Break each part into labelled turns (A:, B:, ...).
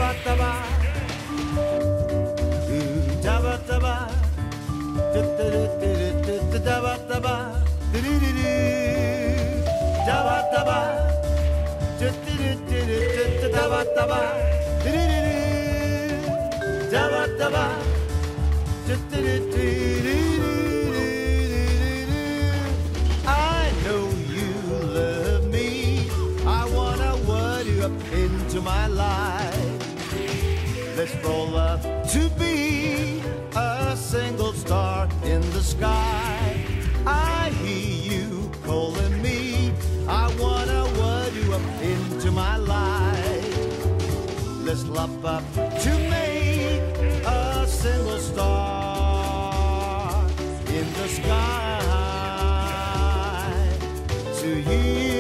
A: taba, taba taba, taba taba, taba taba, taba taba, taba taba. I know you love me. I wanna word you up into my life. Let's roll up to be a single star in the sky. I hear you calling me. I wanna word you up into my life. Let's love up to make a single star in the sky. To you.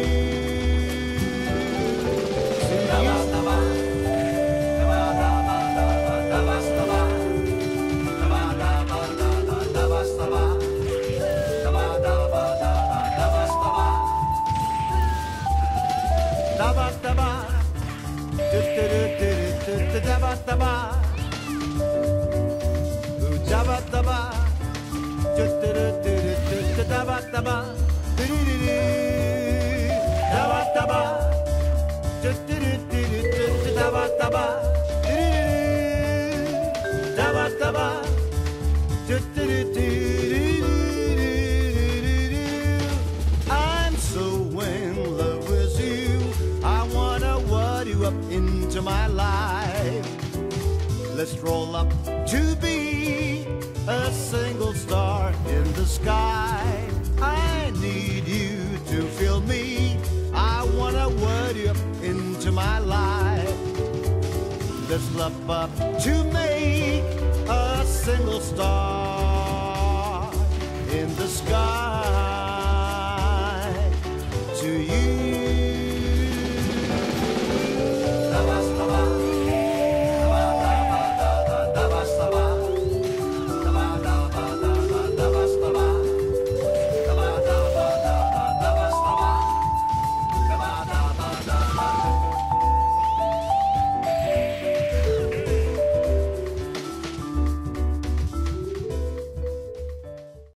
A: I'm so in love with you. I wanna word you up into my life. Let's roll up to be a single star in the sky. I need you to feel me. I wanna word you up into my life. Let's love up to make a single star in the sky.